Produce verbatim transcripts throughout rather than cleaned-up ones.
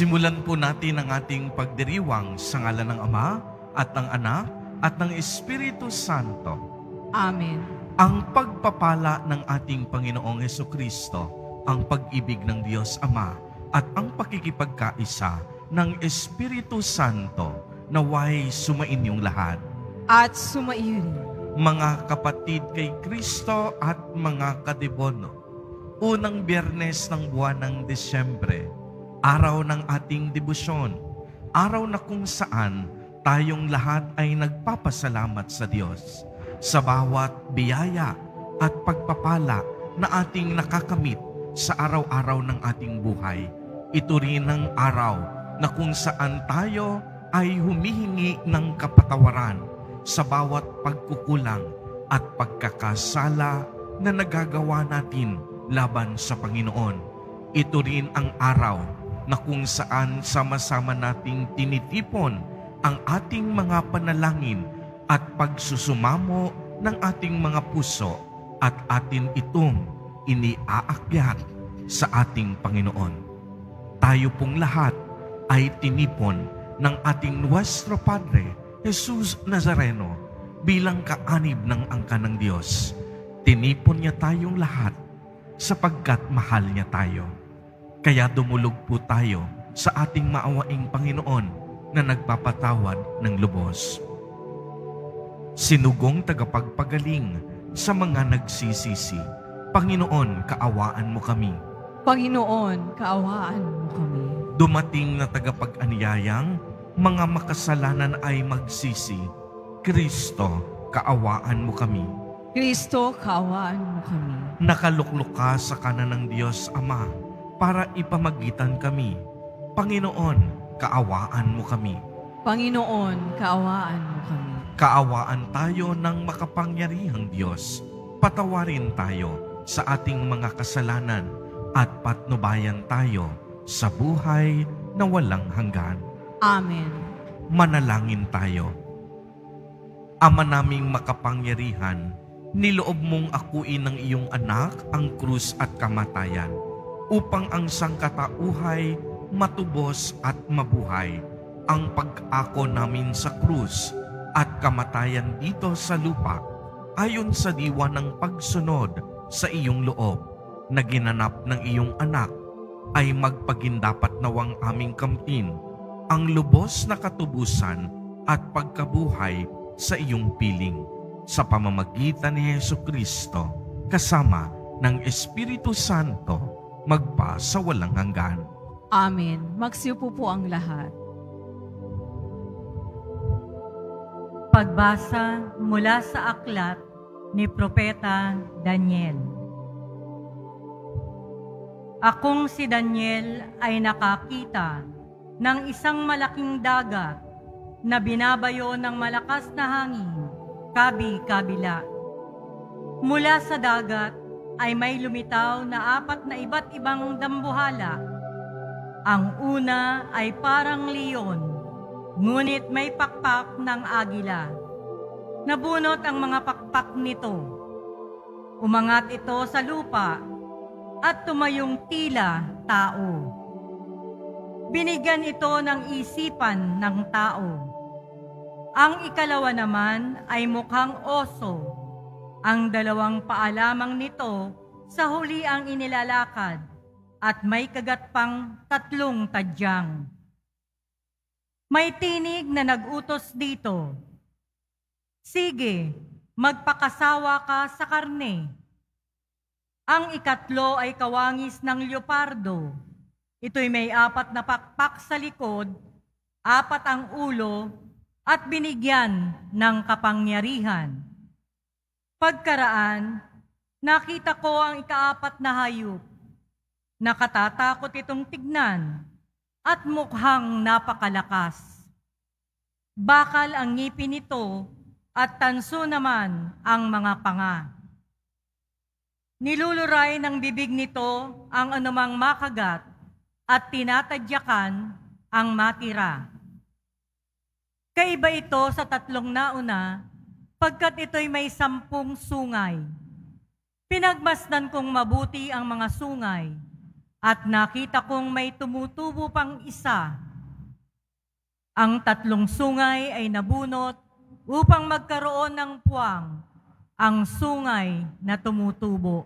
Simulan po natin ang ating pagdiriwang sa ngalan ng Ama at ng Anak at ng Espiritu Santo. Amen. Ang pagpapala ng ating Panginoong Hesukristo, ang pag-ibig ng Diyos Ama at ang pakikipagkaisa ng Espiritu Santo naway sumainyong lahat. At sumaiyo rin. Mga kapatid kay Kristo at mga kadibono, unang Biyernes ng buwan ng Disyembre, araw ng ating debosyon, araw na kung saan tayong lahat ay nagpapasalamat sa Diyos sa bawat biyaya at pagpapala na ating nakakamit sa araw-araw ng ating buhay. Ito rin ang araw na kung saan tayo ay humihingi ng kapatawaran sa bawat pagkukulang at pagkakasala na nagagawa natin laban sa Panginoon. Ito rin ang araw na kung saan sama-sama nating tinitipon ang ating mga panalangin at pagsusumamo ng ating mga puso at atin itong iniaakyat sa ating Panginoon. Tayo pong lahat ay tinipon ng ating Nuestro Padre, Jesus Nazareno, bilang kaanib ng angka ng Diyos. Tinipon niya tayong lahat sapagkat mahal niya tayo. Kaya dumulog po tayo sa ating maawaing Panginoon na nagpapatawad ng lubos. Sinugong tagapagpagaling sa mga nagsisisi, Panginoon, kaawaan mo kami. Panginoon, kaawaan mo kami. Dumating na tagapag-anyayang mga makasalanan ay magsisi, Kristo, kaawaan mo kami. Kristo, kaawaan mo kami. Nakaluklok ka sa kanan ng Diyos Ama para ipamagitan kami. Panginoon, kaawaan mo kami. Panginoon, kaawaan mo kami. Kaawaan tayo ng makapangyarihang Diyos. Patawarin tayo sa ating mga kasalanan at patnubayan tayo sa buhay na walang hanggan. Amen. Manalangin tayo. Ama naming makapangyarihan, niloob mong akuin ng iyong anak ang krus at kamatayan upang ang sangkatauhay matubos at mabuhay. Ang pag-ako namin sa krus at kamatayan dito sa lupa ayon sa diwa ng pagsunod sa iyong loob na ginanap ng iyong anak ay magpagindapat nawang aming kamtin ang lubos na katubusan at pagkabuhay sa iyong piling sa pamamagitan ni Hesukristo kasama ng Espiritu Santo magpa sa walang hanggan. Amen. Magsiupo po ang lahat. Pagbasa mula sa aklat ni Propeta Daniel. Akong si Daniel ay nakakita ng isang malaking dagat na binabayo ng malakas na hangin, kabi-kabila. Mula sa dagat ay may lumitaw na apat na iba't ibang dambuhala. Ang una ay parang leon, ngunit may pakpak ng agila. Nabunot ang mga pakpak nito. Umangat ito sa lupa at tumayong tila tao. Binigyan ito ng isipan ng tao. Ang ikalawa naman ay mukhang oso. Ang dalawang paa lamang nito sa huli ang inilalakad at may kagat pang tatlong tadyang. May tinig na nag-utos dito, sige, magpakasawa ka sa karne. Ang ikatlo ay kawangis ng leopardo. Ito'y may apat na pakpak sa likod, apat ang ulo, at binigyan ng kapangyarihan. Pagkaraan, nakita ko ang ikaapat na hayop. Nakatatakot itong tignan at mukhang napakalakas. Bakal ang ngipin nito at tanso naman ang mga panga. Niluluray ng bibig nito ang anumang makagat at tinatadyakan ang matira. Kaiba ito sa tatlong nauna, pagkat ito'y may sampung sungay. Pinagmasdan kong mabuti ang mga sungay, At nakita kong may tumutubo pang isa. Ang tatlong sungay ay nabunot upang magkaroon ng puwang ang sungay na tumutubo.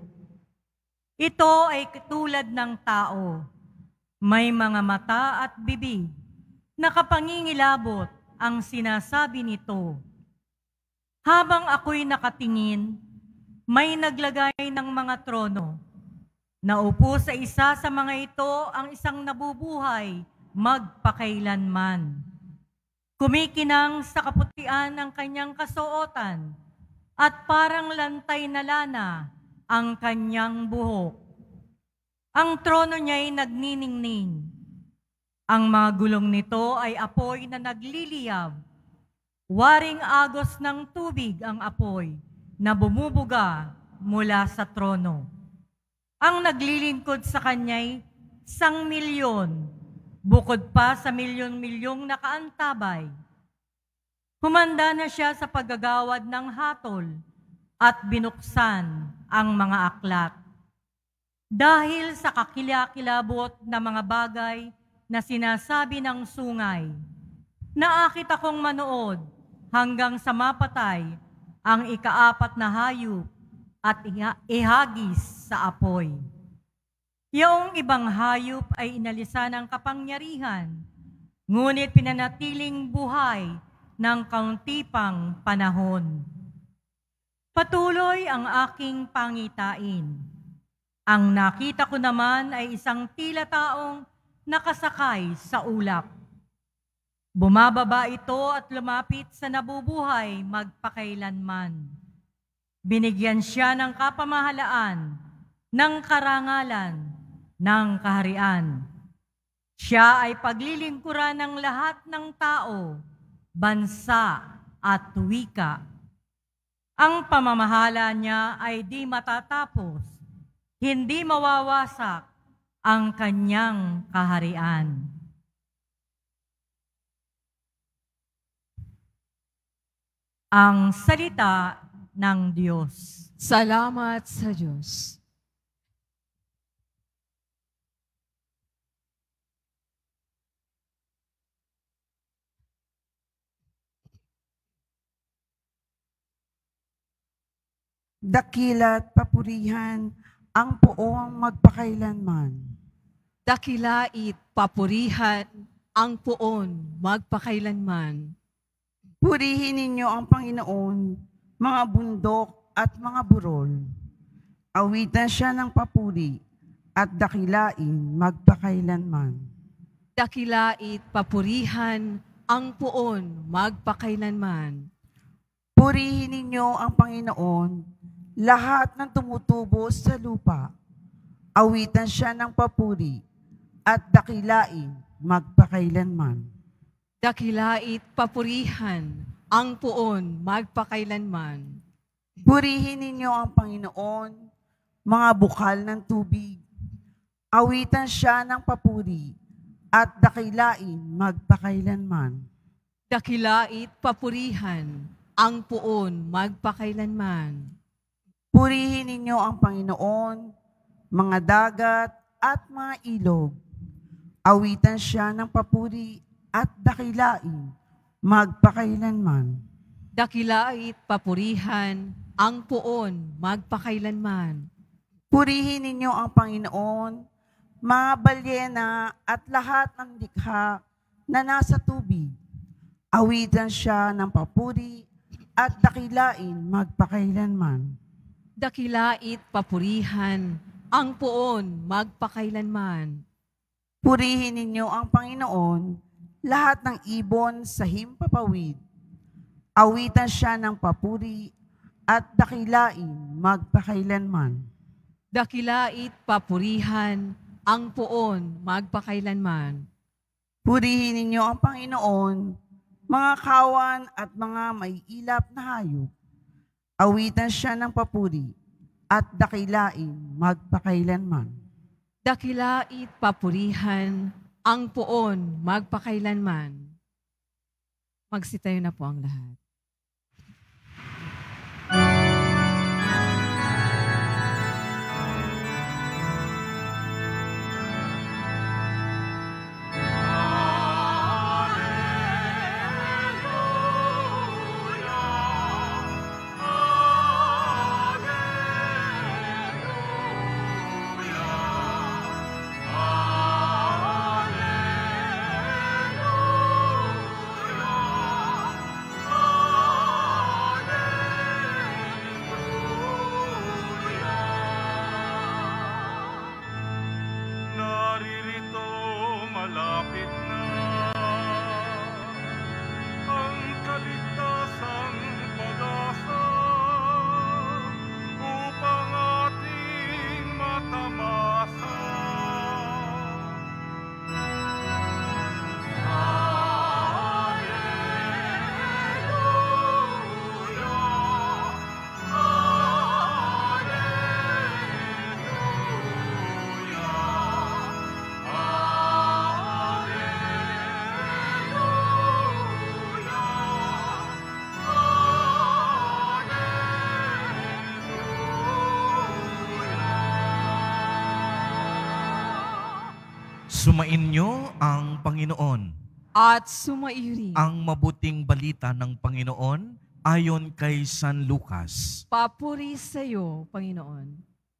Ito ay katulad ng tao. May mga mata at bibig. Nakapangingilabot ang sinasabi nito. Habang ako'y nakatingin, may naglagay ng mga trono. Naupo sa isa sa mga ito ang isang nabubuhay magpakailanman. Kumikinang sa kaputian ang kanyang kasuotan at parang lantay na lana ang kanyang buhok. Ang trono niya'y nagniningning. Ang mga gulong nito ay apoy na nagliliyab. Waring agos ng tubig ang apoy na bumubuga mula sa trono. Ang naglilingkod sa kanya'y sang milyon, bukod pa sa milyon-milyong nakaantabay. Humanda na siya sa paggagawad ng hatol at binuksan ang mga aklat. Dahil sa kakilakilabot na mga bagay na sinasabi ng sungay, naakit akong manood hanggang sa mapatay ang ikaapat na hayop at ihagis sa apoy. Yung ibang hayop ay inalisa ng kapangyarihan, ngunit pinanatiling buhay ng kaunti pang panahon. Patuloy ang aking pangitain. Ang nakita ko naman ay isang tila taong nakasakay sa ulap. Bumababa ito at lumapit sa nabubuhay magpakailanman. Binigyan siya ng kapamahalaan, ng karangalan, ng kaharian. Siya ay paglilingkuran ng lahat ng tao, bansa at wika. Ang pamamahala niya ay di matatapos, hindi mawawasak ang kanyang kaharian. Ang salita ng Diyos. Salamat sa Diyos. Dakila't papurihan ang poong magpakailanman. Dakilait papurihan ang poon magpakailanman. Purihin ninyo ang Panginoon, mga bundok at mga burol. Awitan siya ng papuri at dakilain magpakailanman. Dakilait papurihan ang poon magpakailanman. Purihin ninyo ang Panginoon, lahat ng tumutubo sa lupa. Awitan siya ng papuri at dakilain magpakailanman. Dakilait papurihan ang poon magpakailanman. Purihin ninyo ang Panginoon, mga bukal ng tubig. Awitan siya ng papuri at dakilain magpakailanman. Dakilait papurihan ang poon magpakailanman. Purihin ninyo ang Panginoon, mga dagat at mga ilog. Awitan siya ng papuri at dakilain magpakailanman. Dakilait papurihan ang poon magpakailanman. Purihin ninyo ang Panginoon, mga balyena at lahat ng likha na nasa tubig. Awitan siya ng papuri at dakilain magpakailanman. Dakilait papurihan ang poon magpakailanman. Purihin ninyo ang Panginoon, lahat ng ibon sa himpapawid. Awitan siya ng papuri at dakilain magpakailanman. Dakilait papurihan ang poon magpakailanman. Purihin ninyo ang Panginoon, mga kawan at mga may ilap na hayop. Awitan siya ng papuri at dakilain magpakailanman. Dakilait papurihan ang poon magpakailanman. Magsitayo na po ang lahat. Sumainyo ang Panginoon. At sumairin. Ang mabuting balita ng Panginoon ayon kay San Lucas. Papuri sa iyo, Panginoon.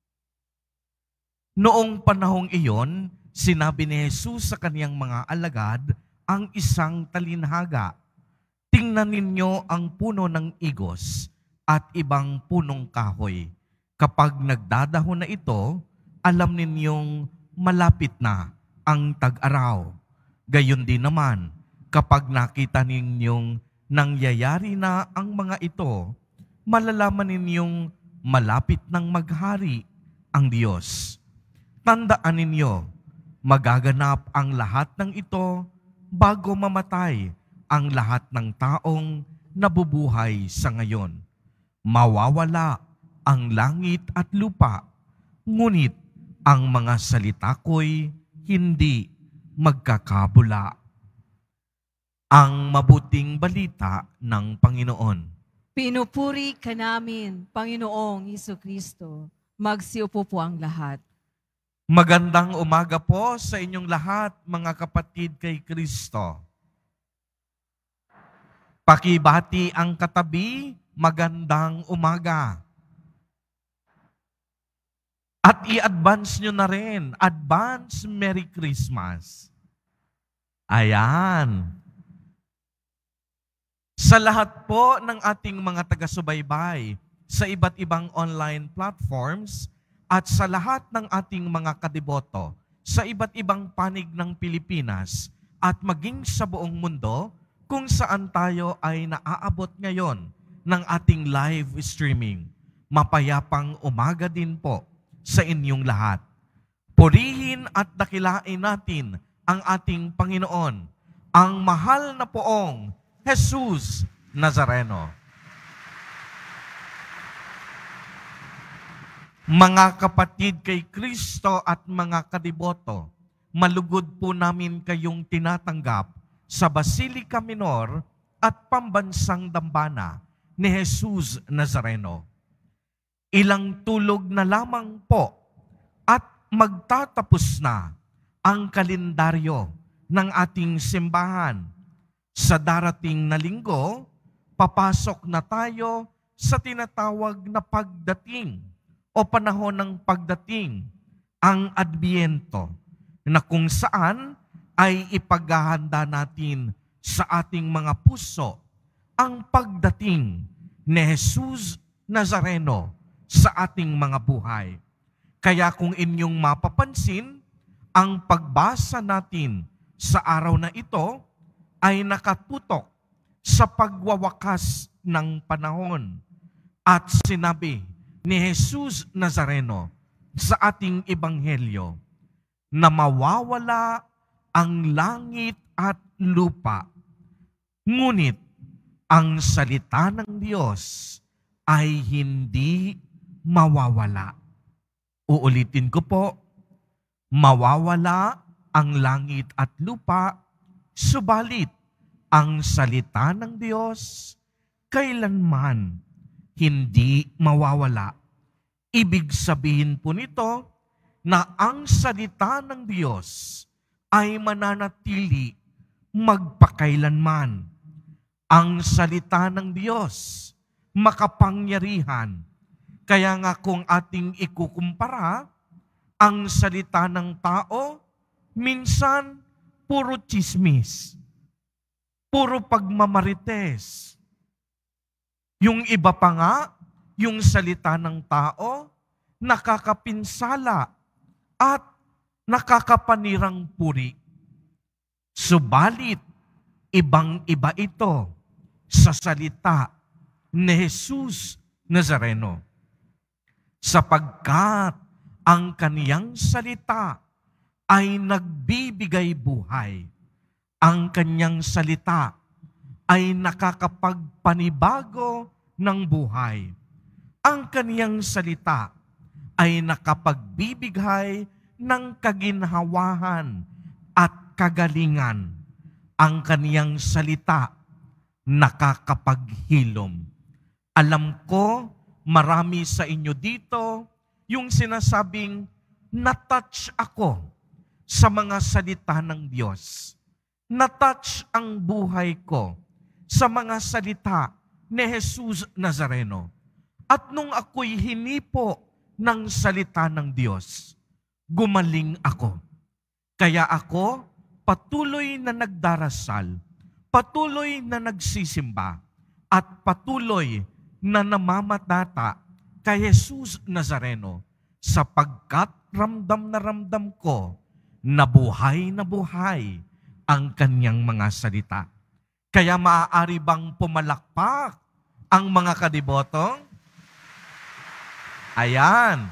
Noong panahong iyon, sinabi ni Jesus sa kaniyang mga alagad ang isang talinhaga. Tingnan ninyo ang puno ng igos at ibang punong kahoy. Kapag nagdadahon na ito, alam ninyong malapit na ang tag-araw. Gayon din naman, kapag nakita ninyong nangyayari na ang mga ito, malalaman ninyong malapit nang maghari ang Diyos. Tandaan ninyo, magaganap ang lahat ng ito bago mamatay ang lahat ng taong nabubuhay sa ngayon. Mawawala ang langit at lupa, ngunit ang mga salita ko'y hindi magkakabula. Ang mabuting balita ng Panginoon. Pinupuri ka namin, Panginoong Hesukristo. Magsiupo po ang lahat. Magandang umaga po sa inyong lahat, mga kapatid kay Kristo. Pakibati ang katabi, magandang umaga. At i-advance nyo na rin, advance Merry Christmas. Ayan. Sa lahat po ng ating mga taga-subaybay sa iba't ibang online platforms at sa lahat ng ating mga kadiboto sa iba't ibang panig ng Pilipinas at maging sa buong mundo kung saan tayo ay naaabot ngayon ng ating live streaming. Mapayapang umaga din po sa inyong lahat. Purihin at dakilain natin ang ating Panginoon, ang mahal na poong Jesus Nazareno. Mga kapatid kay Kristo at mga kadiboto, malugod po namin kayong tinatanggap sa Basilica Minor at Pambansang Dambana ni Jesus Nazareno. Ilang tulog na lamang po at magtatapos na ang kalendaryo ng ating simbahan. Sa darating na linggo, papasok na tayo sa tinatawag na pagdating o panahon ng pagdating, ang Adbiento, na kung saan ay ipaghahanda natin sa ating mga puso ang pagdating ni Jesus Nazareno sa ating mga buhay. Kaya kung inyong mapapansin, ang pagbasa natin sa araw na ito ay nakatutok sa pagwawakas ng panahon. At sinabi ni Jesus Nazareno sa ating ebanghelyo na mawawala ang langit at lupa, ngunit ang salita ng Diyos ay hindi mawawala. Uulitin ko po, mawawala ang langit at lupa, subalit ang salita ng Diyos kailanman hindi mawawala. Ibig sabihin po nito na ang salita ng Diyos ay mananatili magpakailanman. Ang salita ng Diyos makapangyarihan. Kaya nga kung ating ikukumpara, ang salita ng tao, minsan puro chismis, puro pagmamarites. Yung iba pa nga, yung salita ng tao, nakakapinsala at nakakapanirang puri. Subalit, ibang-iba ito sa salita ni Jesus Nazareno. Sapagkat ang kaniyang salita ay nagbibigay buhay. Ang kaniyang salita ay nakakapagpanibago ng buhay. Ang kaniyang salita ay nakapagbibigay ng kaginhawahan at kagalingan. Ang kaniyang salita nakakapaghilom. Alam ko, marami sa inyo dito yung sinasabing, natouch ako sa mga salita ng Diyos. Natouch ang buhay ko sa mga salita ni Jesus Nazareno. At nung ako'y hinipo ng salita ng Diyos, gumaling ako. Kaya ako patuloy na nagdarasal, patuloy na nagsisimba, at patuloy na namamatata kay Jesus Nazareno, sapagkat ramdam na ramdam ko na buhay na buhay ang kanyang mga salita. Kaya maaari bang pumalakpak ang mga kadibotong? Ayan.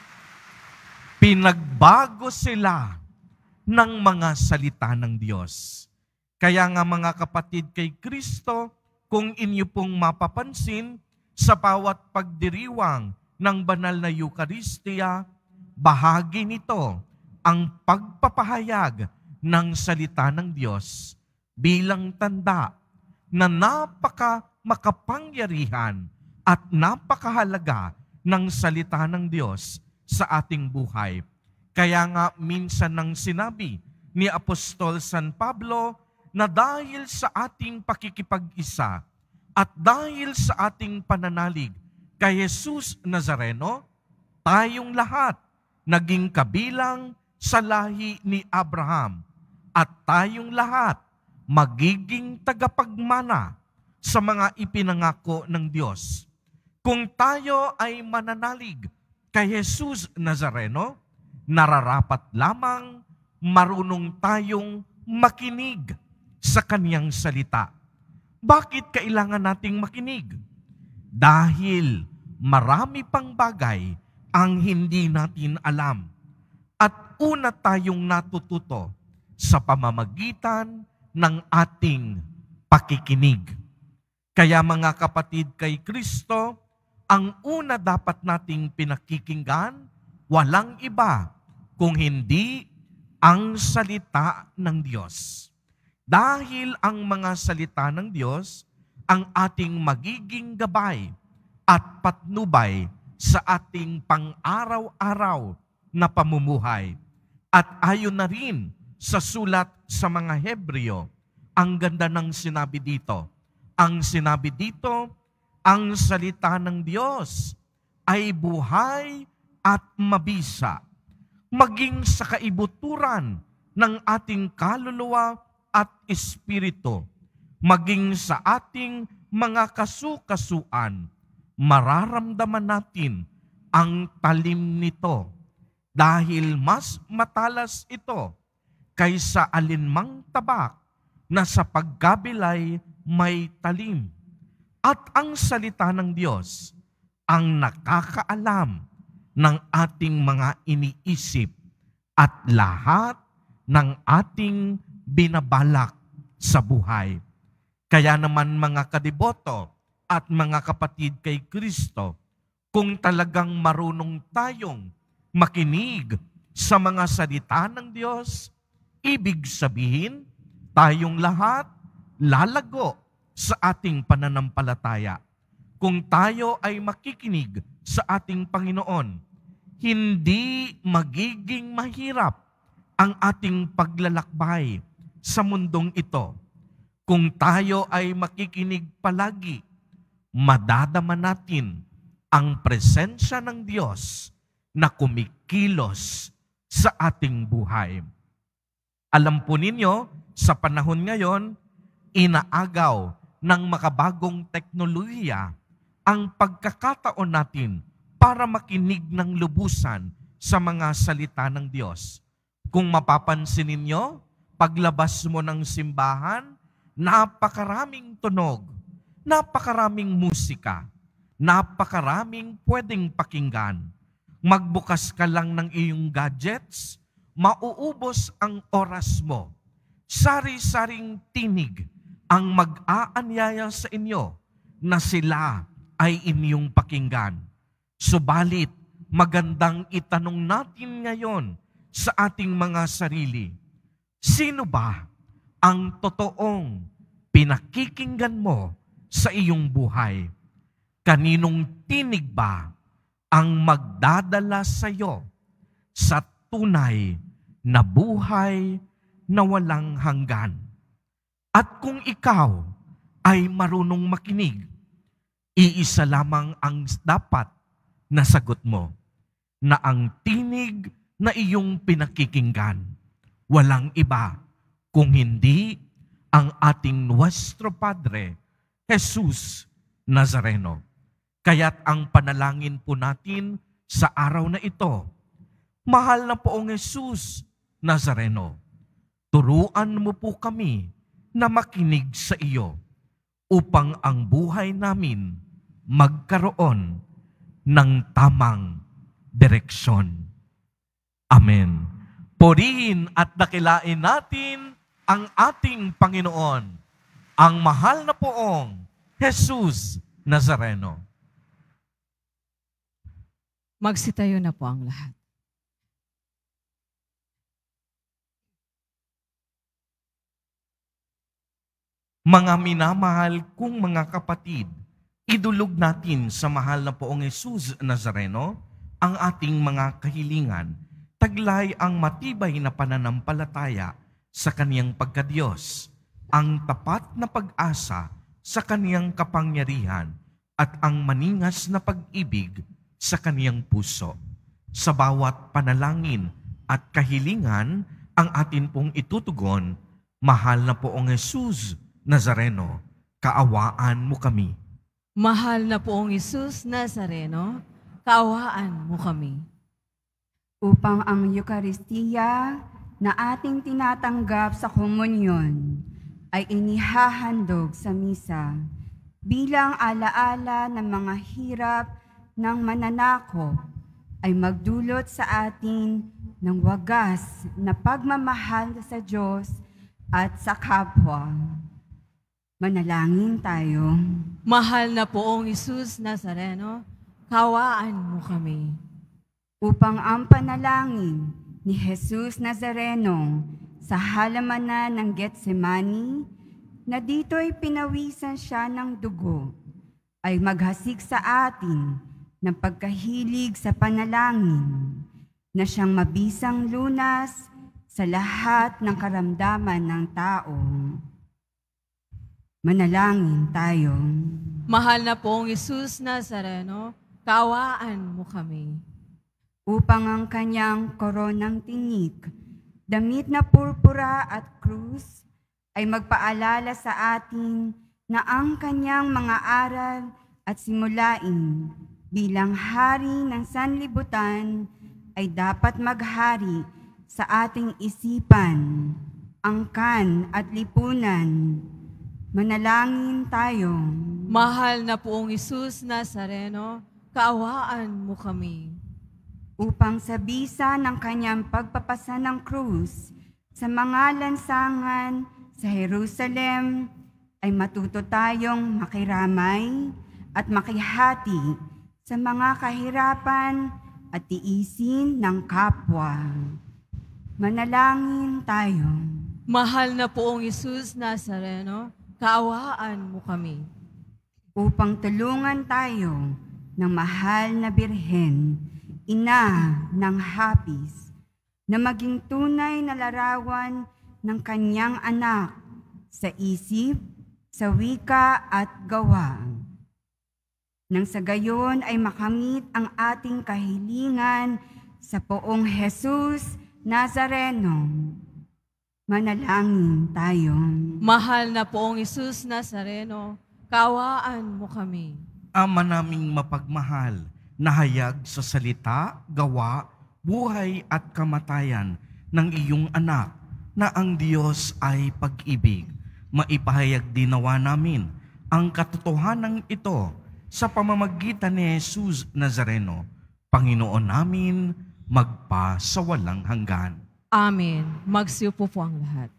Pinagbago sila ng mga salita ng Diyos. Kaya nga mga kapatid kay Kristo, kung inyo pong mapapansin, sa bawat pagdiriwang ng banal na Eucharistia, bahagi nito ang pagpapahayag ng salita ng Diyos bilang tanda na napaka makapangyarihan at napakahalaga ng salita ng Diyos sa ating buhay. Kaya nga minsan nang sinabi ni Apostol San Pablo na dahil sa ating pakikipag-isa at dahil sa ating pananalig kay Jesus Nazareno, tayong lahat naging kabilang sa lahi ni Abraham at tayong lahat magiging tagapagmana sa mga ipinangako ng Diyos. Kung tayo ay mananalig kay Jesus Nazareno, nararapat lamang marunong tayong makinig sa kanyang salita. Bakit kailangan nating makinig? Dahil marami pang bagay ang hindi natin alam. At una tayong natututo sa pamamagitan ng ating pakikinig. Kaya mga kapatid kay Kristo, ang una dapat nating pinakikinggan, walang iba kung hindi ang salita ng Diyos. Dahil ang mga salita ng Diyos ang ating magiging gabay at patnubay sa ating pang-araw-araw na pamumuhay. At ayon na rin sa sulat sa mga Hebreo, ang ganda ng sinabi dito. Ang sinabi dito, ang salita ng Diyos ay buhay at mabisa, maging sa kaibuturan ng ating kaluluwa at espiritu, maging sa ating mga kasukasuan, mararamdaman natin ang talim nito dahil mas matalas ito kaysa alinmang tabak na sa pagkabilay may talim. At ang salita ng Diyos ang nakakaalam ng ating mga iniisip at lahat ng ating binabalak sa buhay. Kaya naman mga kadiboto at mga kapatid kay Kristo, kung talagang marunong tayong makinig sa mga salita ng Diyos, ibig sabihin, tayong lahat lalago sa ating pananampalataya. Kung tayo ay makikinig sa ating Panginoon, hindi magiging mahirap ang ating paglalakbay sa mundong ito. Kung tayo ay makikinig palagi, madadama natin ang presensya ng Diyos na kumikilos sa ating buhay. Alam po ninyo, sa panahon ngayon, inaagaw ng makabagong teknolohiya ang pagkakataon natin para makinig ng lubusan sa mga salita ng Diyos. Kung mapapansin ninyo, paglabas mo ng simbahan, napakaraming tunog, napakaraming musika, napakaraming pwedeng pakinggan. Magbukas ka lang ng iyong gadgets, mauubos ang oras mo. Sari-saring tinig ang mag-aanyaya sa inyo na sila ay inyong pakinggan. Subalit, magandang itanong natin ngayon sa ating mga sarili, sino ba ang totoong pinakikinggan mo sa iyong buhay? Kaninong tinig ba ang magdadala sa iyo sa tunay na buhay na walang hanggan. At kung ikaw ay marunong makinig, iisa lamang ang dapat na sagot mo, na ang tinig na iyong pinakikinggan, walang iba kung hindi ang ating Nuestro Padre, Jesus Nazareno. Kaya't ang panalangin po natin sa araw na ito, mahal na poong Jesus Nazareno, turuan mo po kami na makinig sa iyo upang ang buhay namin magkaroon ng tamang direksyon. Amen. Purihin at dakilain natin ang ating Panginoon, ang mahal na poong Jesus Nazareno. Magsitayo na po ang lahat. Mga minamahal kong mga kapatid, idulog natin sa mahal na poong Jesus Nazareno ang ating mga kahilingan, taglay ang matibay na pananampalataya sa kaniyang pagkadiyos, ang tapat na pag-asa sa kaniyang kapangyarihan at ang maningas na pag-ibig sa kaniyang puso. Sa bawat panalangin at kahilingan ang atin pong itutugon, mahal na poong Jesus Nazareno, kaawaan mo kami. Mahal na poong Jesus Nazareno, kaawaan mo kami. Upang ang Eukaristiya na ating tinatanggap sa komunyon ay inihahandog sa misa bilang alaala ng mga hirap ng mananakop, ay magdulot sa atin ng wagas na pagmamahal sa Diyos at sa kapwa. Manalangin tayo. Mahal na poong Jesus Nazareno, kaawaan mo kami. Upang ang panalangin ni Jesus Nazareno sa halamanan ng Getsemani, na dito'y pinawisan siya ng dugo, ay maghasik sa atin ng pagkahilig sa panalangin, na siyang mabisang lunas sa lahat ng karamdaman ng tao. Manalangin tayo. Mahal na poong Jesus Nazareno, kaawaan mo kami. Upang ang kanyang koronang tinik, damit na purpura at krus, ay magpaalala sa atin na ang kanyang mga aral at simulain bilang hari ng sanlibutan ay dapat maghari sa ating isipan, angkan at lipunan. Manalangin tayo. Mahal na poong Jesus Nazareno, kaawaan mo kami. Upang sa bisa ng kanyang pagpapasa ng krus sa mga lansangan sa Jerusalem, ay matuto tayong makiramay at makihati sa mga kahirapan at tiisin ng kapwa. Manalangin tayo. Mahal na poong Jesus Nazareno, kaawaan mo kami. Upang tulungan tayo ng mahal na Birhen, ina ng hapis, na maging tunay na larawan ng kanyang anak sa isip, sa wika at gawa. Nang sa gayon ay makamit ang ating kahilingan sa poong Jesus Nazareno. Manalangin tayo. Mahal na poong Jesus Nazareno, kaawaan mo kami. Ama naming mapagmahal, nahayag sa salita, gawa, buhay at kamatayan ng iyong anak na ang Diyos ay pag-ibig. Maipahayag din nawa namin ang katotohanan ito sa pamamagitan ni Jesus Nazareno, Panginoon namin, magpa sa walang hanggan. Amen. Magsiupo po ang lahat.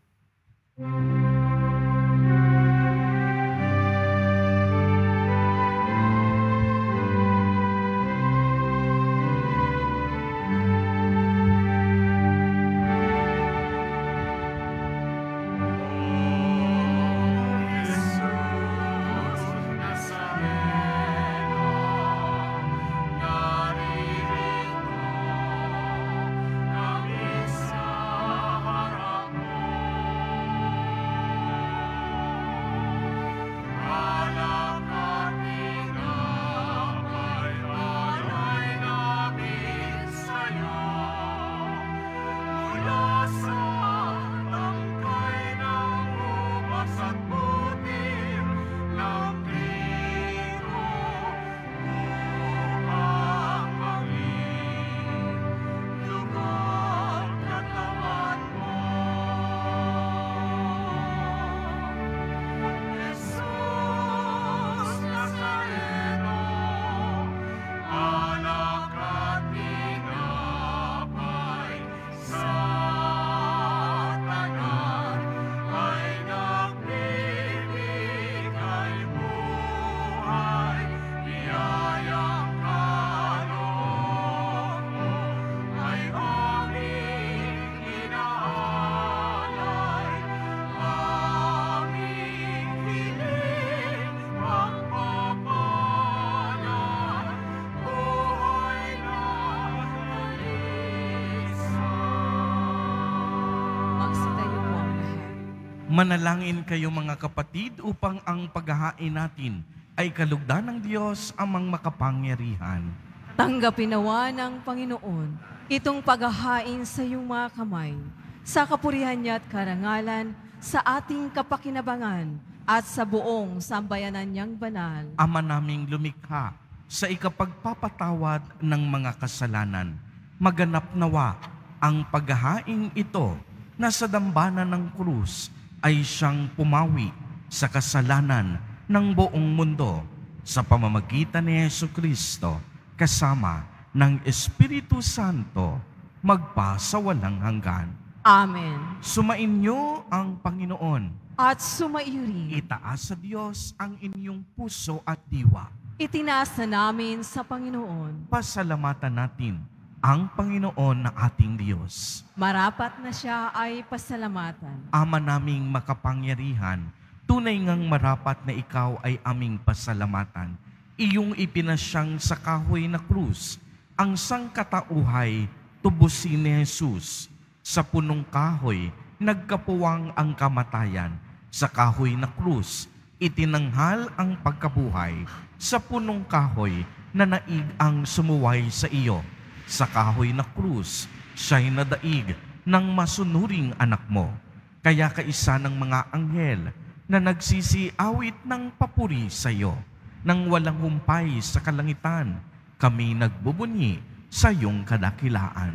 Manalangin kayo mga kapatid upang ang paghahain natin ay kalugdan ng Diyos amang makapangyarihan. Tanggapin nawa ng Panginoon itong paghahain sa iyong mga kamay, sa kapurihan niya at karangalan, sa ating kapakinabangan at sa buong sambayanan niyang banal. Ama naming lumikha, sa ikapagpapatawad ng mga kasalanan, maganap nawa ang paghahain ito na sa dambana ng krus ay siyang pumawi sa kasalanan ng buong mundo sa pamamagitan ni Jesucristo kasama ng Espiritu Santo magpasawalang hanggan. Amen. Sumainyo ang Panginoon. At sumaiyo rin. Itaas sa Diyos ang inyong puso at diwa. Itinaas na namin sa Panginoon. Pasalamatan natin ang Panginoon na ating Diyos. Marapat na siya ay pasalamatan. Ama naming makapangyarihan, tunay ngang marapat na ikaw ay aming pasalamatan. Iyong ipinasyang sa kahoy na krus, ang sangkatauhay tubusin ni Jesus. Sa punong kahoy, nagkapuwang ang kamatayan. Sa kahoy na krus, itinanghal ang pagkabuhay. Sa punong kahoy, nanaig ang sumuway sa iyo. Sa kahoy na krus, siya'y nadaig ng masunuring anak mo. Kaya kaisa ng mga anghel na nagsisiawit ng papuri sa iyo. Nang walang humpay sa kalangitan, kami nagbubunyi sa iyong kadakilaan.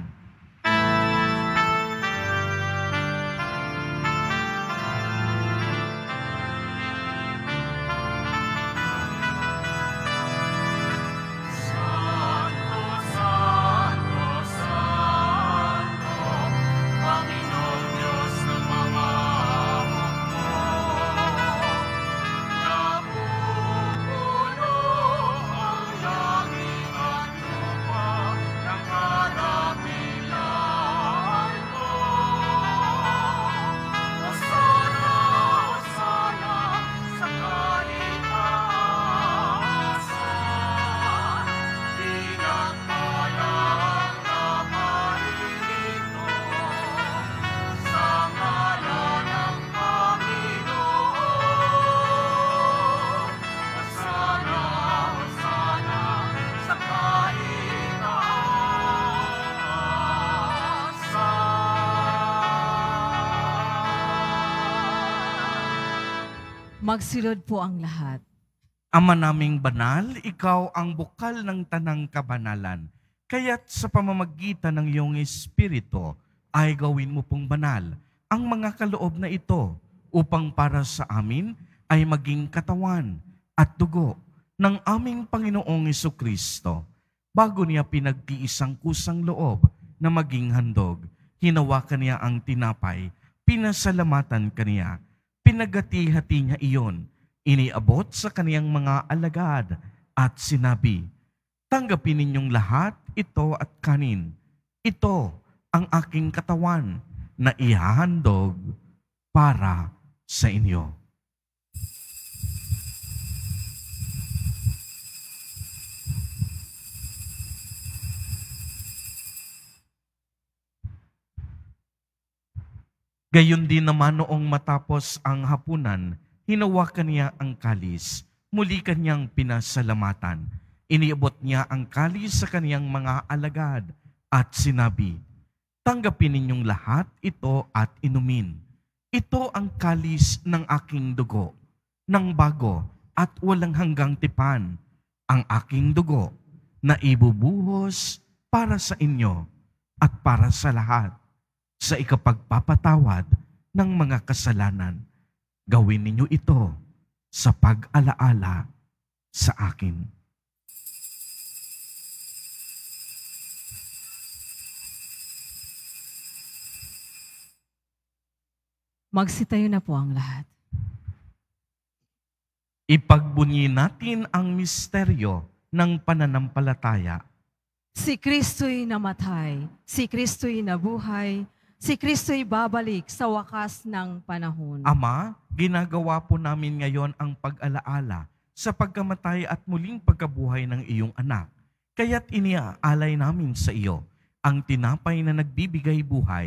Magsilod po ang lahat. Ama naming banal, ikaw ang bukal ng tanang kabanalan. Kaya't sa pamamagitan ng iyong Espiritu ay gawin mo pong banal ang mga kaloob na ito upang para sa amin ay maging katawan at dugo ng aming Panginoong Jesucristo. Bago niya pinagtiis ang kusang loob na maging handog, hinawakan niya ang tinapay, pinasalamatan kaniya, pinagati-hati niya iyon, iniabot sa kaniyang mga alagad at sinabi, tanggapin ninyong lahat ito at kanin. Ito ang aking katawan na ihahandog para sa inyo. Gayon din naman noong matapos ang hapunan, hinawakan niya ang kalis, muli kanyang pinasalamatan. Iniabot niya ang kalis sa kaniyang mga alagad at sinabi, tanggapin ninyong lahat ito at inumin. Ito ang kalis ng aking dugo, ng bago at walang hanggang tipan, ang aking dugo na ibubuhos para sa inyo at para sa lahat, sa ikapagpapatawad ng mga kasalanan. Gawin ninyo ito sa pag-alaala sa akin. Magsitayo na po ang lahat. Ipagbunyi natin ang misteryo ng pananampalataya. Si Kristo'y namatay, si Kristo'y nabuhay, si Kristo'y babalik sa wakas ng panahon. Ama, ginagawa po namin ngayon ang pag-alaala sa pagkamatay at muling pagkabuhay ng iyong anak. Kaya't iniaalay namin sa iyo ang tinapay na nagbibigay buhay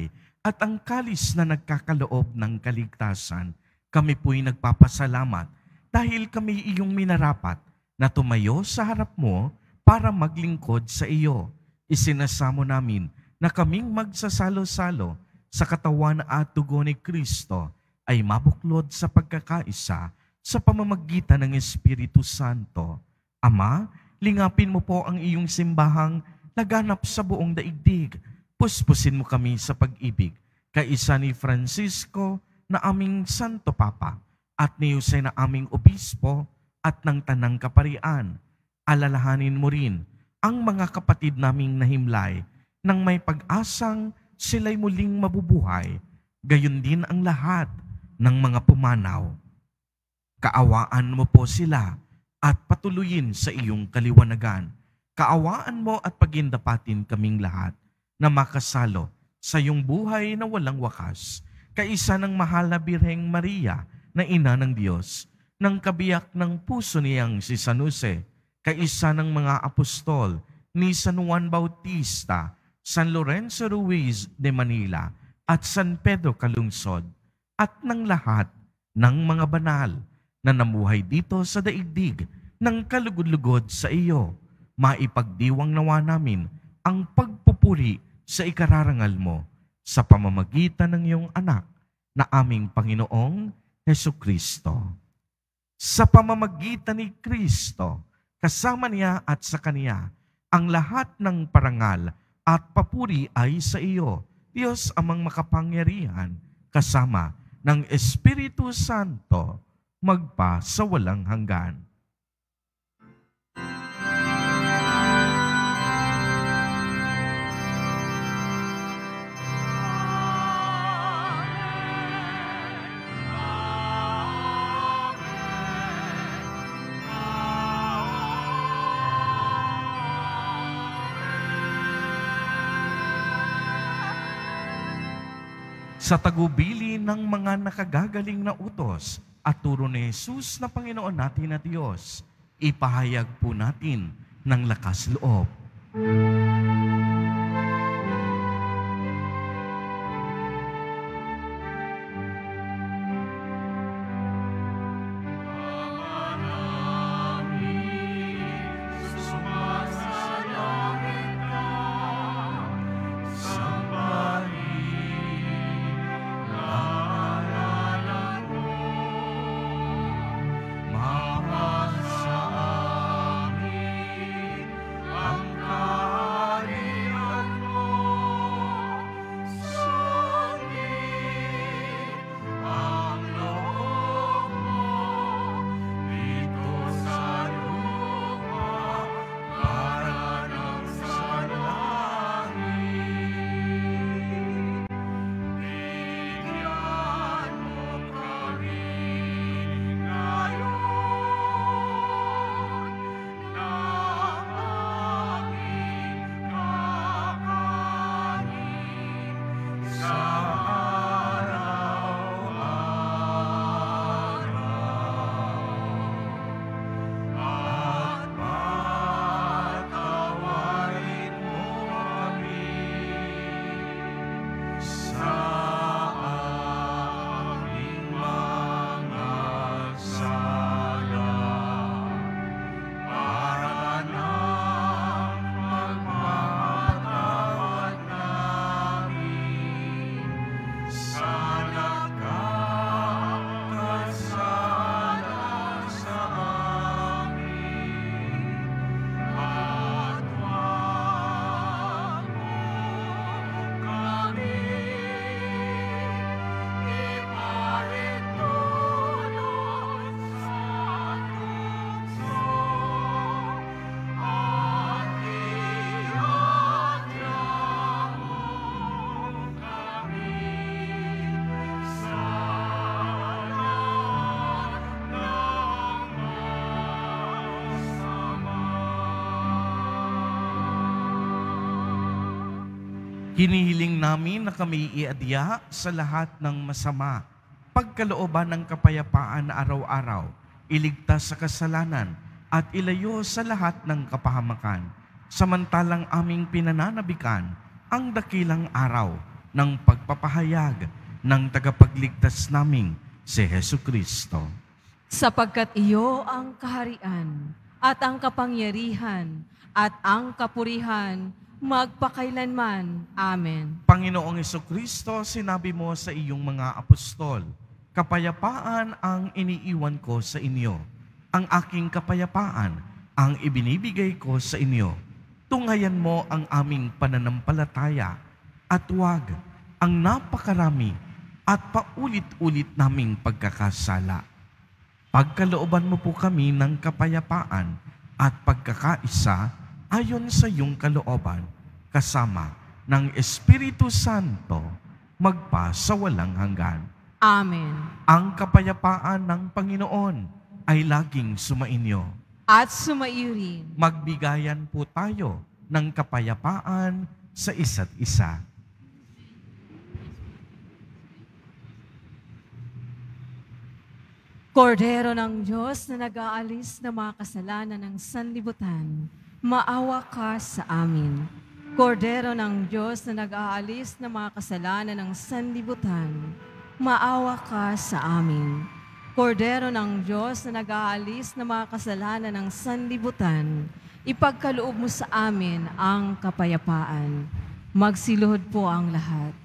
at ang kalis na nagkakaloob ng kaligtasan, kami po'y nagpapasalamat dahil kami iyong minarapat na tumayo sa harap mo para maglingkod sa iyo. Isinasamo namin na kaming magsasalo-salo sa katawan at dugo ni Kristo ay mabuklod sa pagkakaisa sa pamamagitan ng Espiritu Santo. Ama, lingapin mo po ang iyong simbahang laganap sa buong daigdig. Puspusin mo kami sa pag-ibig, kaisa ni Francisco na aming Santo Papa at ni Jose na aming Obispo at ng Tanang Kaparian. Alalahanin mo rin ang mga kapatid naming nahimlay nang may pag-asang sila'y muling mabubuhay, gayon din ang lahat ng mga pumanaw. Kaawaan mo po sila at patuloyin sa iyong kaliwanagan. Kaawaan mo at pagindapatin kaming lahat na makasalo sa iyong buhay na walang wakas, kaisa ng mahal na Birheng Maria na ina ng Diyos, ng kabiyak ng puso niyang si San Jose, kaisa ng mga apostol ni San Juan Bautista, San Lorenzo Ruiz de Manila, at San Pedro Calungsod, at ng lahat ng mga banal na namuhay dito sa daigdig ng kalugod-lugod sa iyo. Maipagdiwang nawa namin ang pagpupuri sa ikararangal mo sa pamamagitan ng iyong anak na aming Panginoong Hesukristo. Sa pamamagitan ni Kristo, kasama niya at sa Kaniya, ang lahat ng parangal at papuri ay sa iyo, Diyos amang makapangyarihan, kasama ng Espiritu Santo, magpa sa walang hanggan. Sa tagubili ng mga nakagagaling na utos at turo ni Jesus na Panginoon natin at Diyos, ipahayag po natin ng lakas loob. Hinihiling namin na kami iadya sa lahat ng masama, pagkalooban ng kapayapaan na araw-araw, iligtas sa kasalanan, at ilayo sa lahat ng kapahamakan, samantalang aming pinananabikan ang dakilang araw ng pagpapahayag ng tagapagligtas naming si Hesu Kristo. Sapagkat iyo ang kaharian at ang kapangyarihan at ang kapurihan magpakailanman. Amen. Panginoong Jesucristo, sinabi mo sa iyong mga apostol, kapayapaan ang iniiwan ko sa inyo. Ang aking kapayapaan ang ibinibigay ko sa inyo. Tunghayan mo ang aming pananampalataya at huwag ang napakarami at paulit-ulit naming pagkakasala. Pagkalooban mo po kami ng kapayapaan at pagkakaisa ayon sa iyong kalooban, kasama ng Espiritu Santo, magpa sa walang hanggan. Amen. Ang kapayapaan ng Panginoon ay laging sumainyo. At sumaiyo rin. Magbigayan po tayo ng kapayapaan sa isa't isa. Kordero ng Diyos na nag-aalis ng mga kasalanan ng sanlibutan, maawa ka sa amin. Kordero ng Diyos na nag-aalis ng mga kasalanan ng sanlibutan, maawa ka sa amin. Kordero ng Diyos na nag-aalis ng mga kasalanan ng sanlibutan, ipagkaloob mo sa amin ang kapayapaan. Magsiluhod po ang lahat.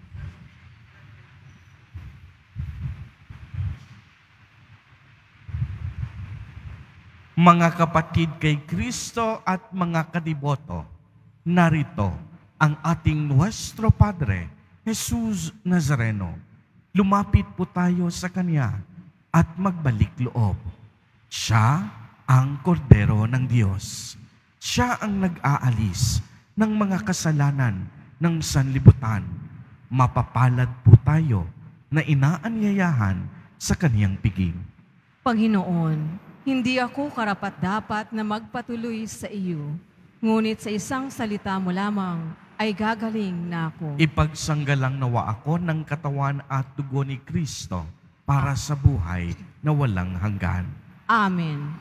Mga kapatid kay Kristo at mga kadiboto, narito ang ating Nuestro Padre, Jesus Nazareno. Lumapit po tayo sa Kanya at magbalik loob. Siya ang kordero ng Diyos. Siya ang nag-aalis ng mga kasalanan ng sanlibutan. Mapapalad po tayo na inaanyayahan sa Kaniyang piging. Panginoon, hindi ako karapat-dapat na magpatuloy sa iyo, ngunit sa isang salita mo lamang ay gagaling na ako. Ipagsanggalang nawa ako ng katawan at dugo ni Kristo para sa buhay na walang hanggan. Amen.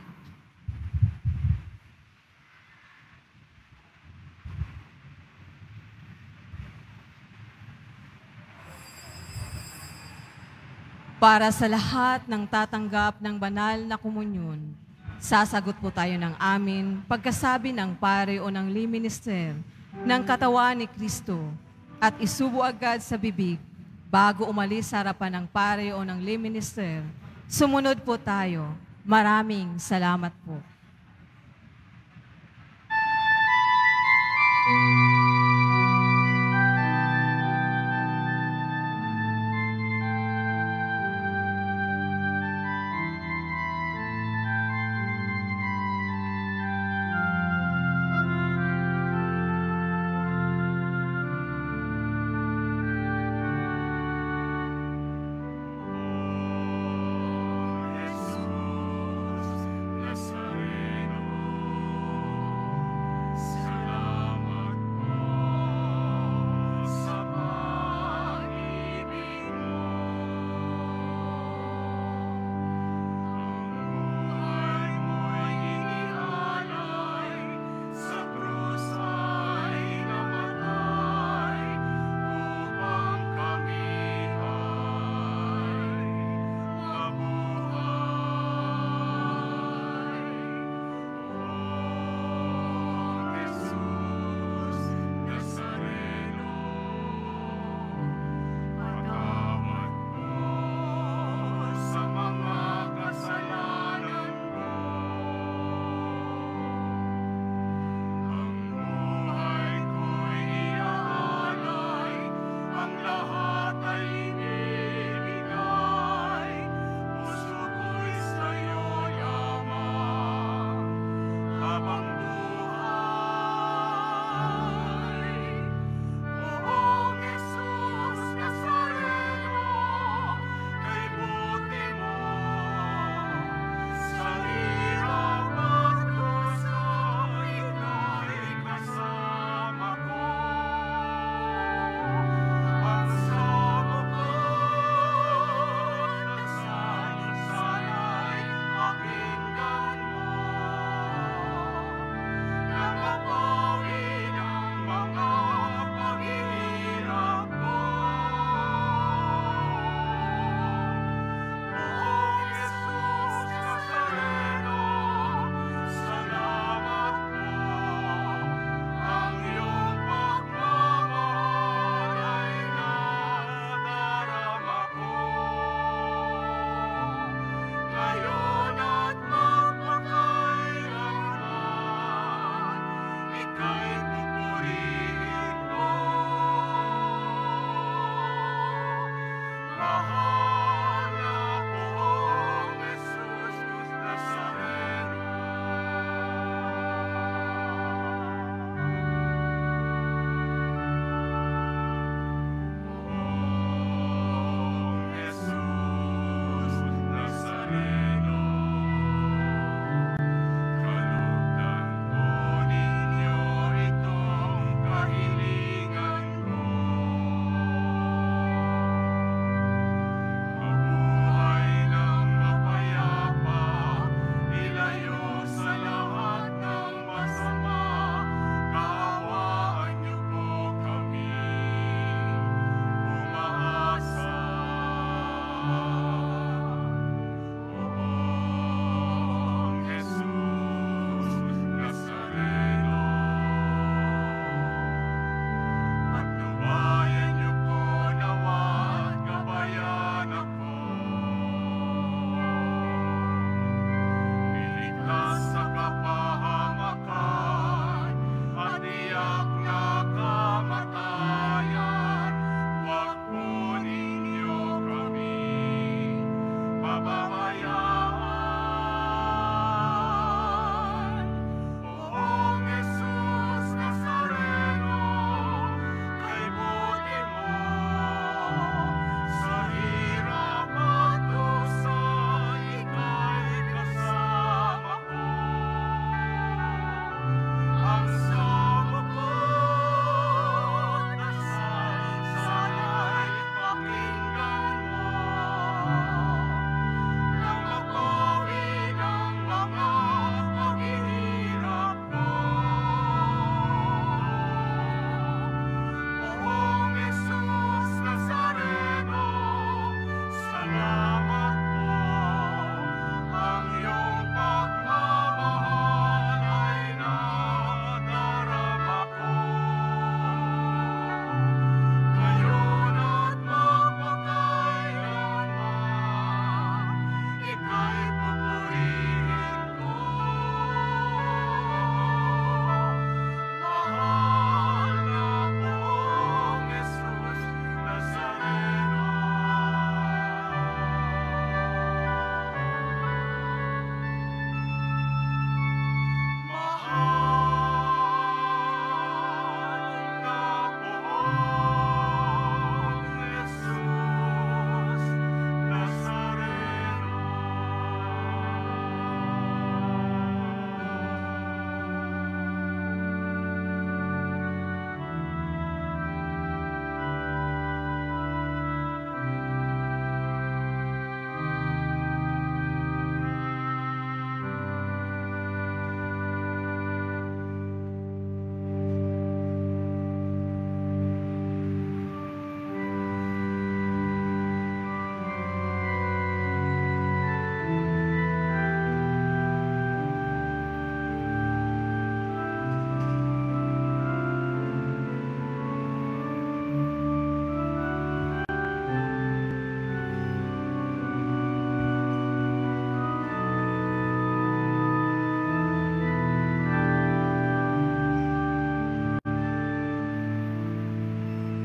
Para sa lahat ng tatanggap ng banal na komunyon, sasagot po tayo ng amin pagkasabi ng pare o ng liminister ng katawan ni Kristo at isubo agad sa bibig bago umalis sa harapan ng pare o ng liminister. Sumunod po tayo. Maraming salamat po.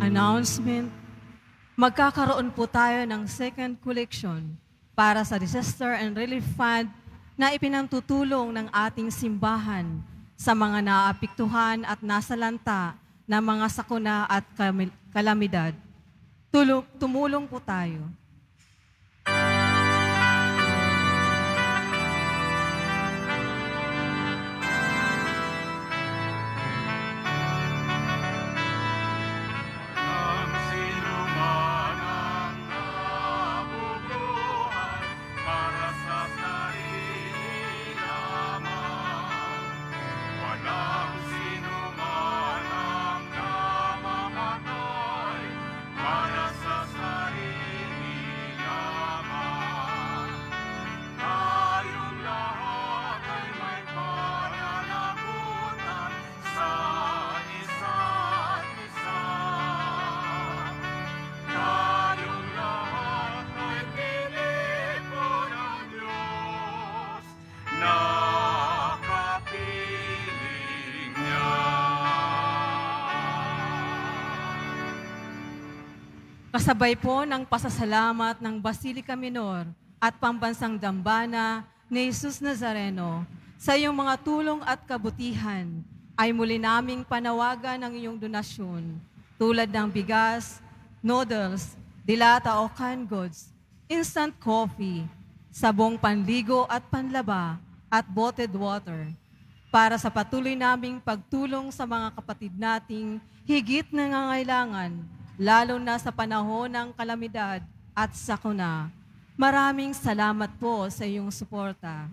announcement, magkakaroon po tayo ng second collection para sa Disaster and Relief Fund na ipinangtutulong ng ating simbahan sa mga naapektuhan at nasalanta ng mga sakuna at kalamidad. Tulong, tumulong po tayo. Kasabay po ng pasasalamat ng Basilica Minor at Pambansang Dambana ni Jesus Nazareno sa iyong mga tulong at kabutihan ay muli naming panawagan ang iyong donasyon tulad ng bigas, noodles, dilata o canned goods, instant coffee, sabong panligo at panlaba at bottled water para sa patuloy naming pagtulong sa mga kapatid nating higit na nangangailangan lalo na sa panahon ng kalamidad at sakuna. Maraming salamat po sa iyong suporta.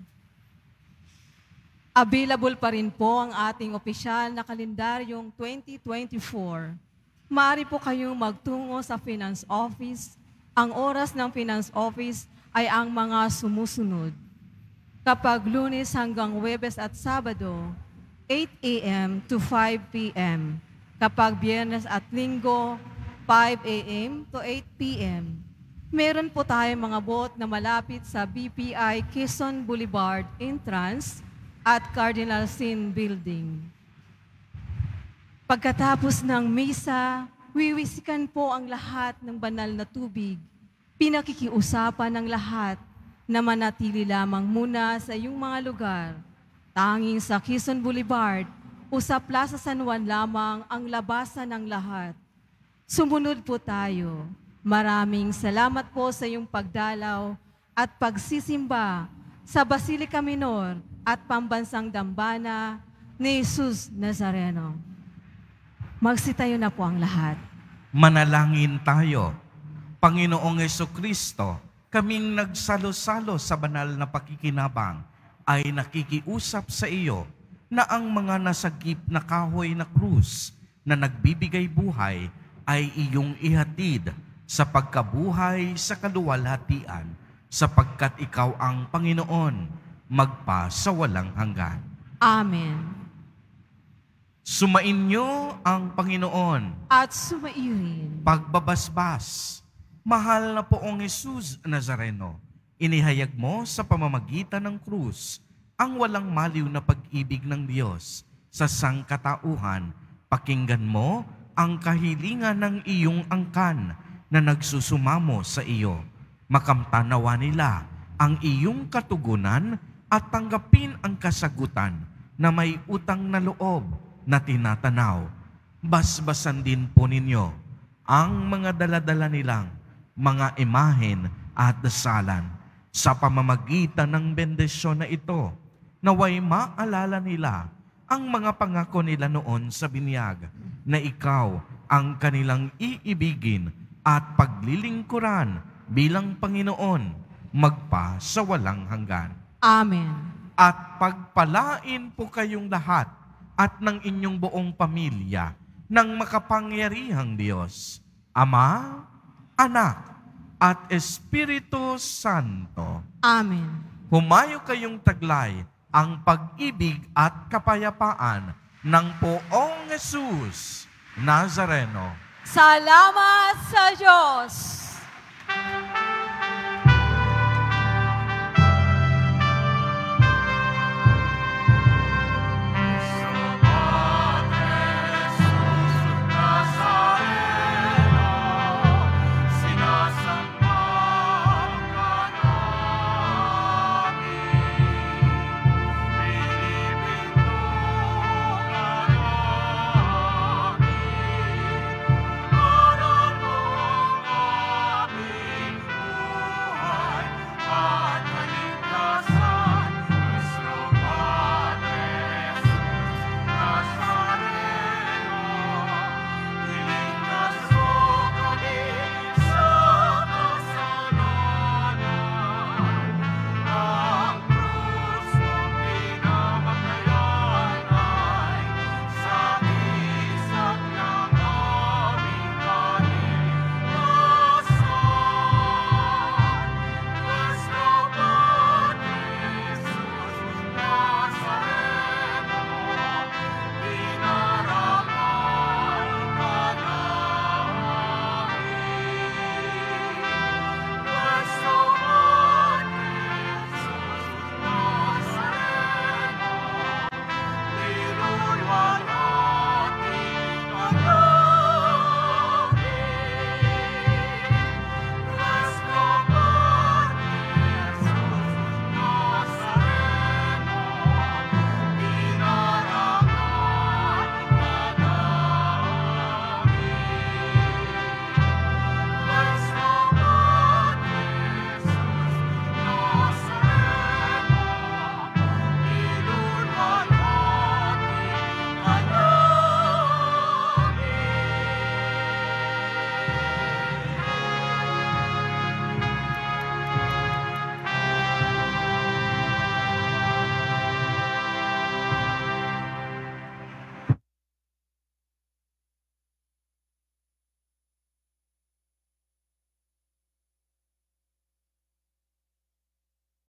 Available pa rin po ang ating opisyal na kalendaryong twenty twenty-four. Maaari po kayong magtungo sa Finance Office. Ang oras ng Finance Office ay ang mga sumusunod. Kapag Lunes hanggang Huwebes at Sabado, eight a m to five p m Kapag Biyernes at Linggo, five a m to eight p m Meron po tayong mga booth na malapit sa B P I Quezon Boulevard entrance at Cardinal Sin Building. Pagkatapos ng misa, wiwisikan po ang lahat ng banal na tubig. Pinakikiusapan ng lahat na manatili lamang muna sa iyong mga lugar. Tanging sa Quezon Boulevard o sa Plaza San Juan lamang ang labasan ng lahat. Sumunod po tayo. Maraming salamat po sa iyong pagdalaw at pagsisimba sa Basilica Minor at Pambansang Dambana ni Jesus Nazareno. Magsitayo na po ang lahat. Manalangin tayo. Panginoong Jesucristo, kaming nagsalo-salo sa banal na pakikinabang ay nakikiusap sa iyo na ang mga nasagip na kahoy na krus na nagbibigay buhay ay iyong ihatid sa pagkabuhay sa kaluwalhatian sapagkat ikaw ang Panginoon magpa sa walang hanggan. Amen. Sumainyo ang Panginoon At sumairin. pagbabasbas. Mahal na poong Jesus Nazareno, inihayag mo sa pamamagitan ng krus ang walang maliw na pag-ibig ng Diyos sa sangkatauhan. Pakinggan mo ang kahilingan ng iyong angkan na nagsusumamo sa iyo. Makamtanawa nila ang iyong katugunan at tanggapin ang kasagutan na may utang na loob na tinatanaw. Basbasan din po ninyo ang mga daladala nilang mga imahen at dasalan sa pamamagitan ng bendisyon na ito. Naway maalala nila ang mga pangako nila noon sa binyag na ikaw ang kanilang iibigin at paglilingkuran bilang Panginoon magpa sa walang hanggan. Amen. At pagpalain po kayong lahat at ng inyong buong pamilya ng makapangyarihang Diyos, Ama, Anak, at Espiritu Santo. Amen. Humayo kayong taglay ang pag-ibig at kapayapaan ng poong Jesus Nazareno. Salamat sa Diyos!